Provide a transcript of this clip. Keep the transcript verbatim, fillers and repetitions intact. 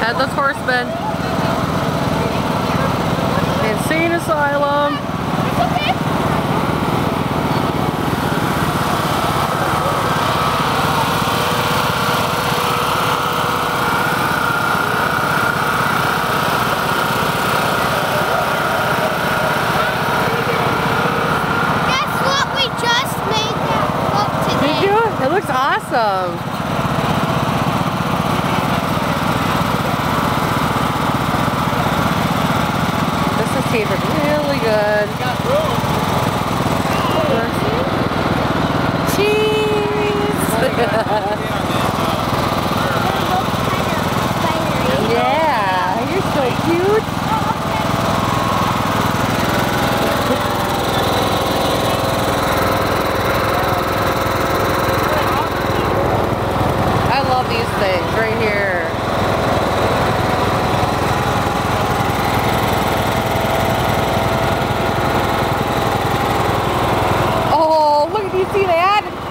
Headless Horseman. Insane Asylum. It looks awesome. This is tasted really good. Cheese! Yeah, you're so cute. These things right here. Oh, look, do you see that?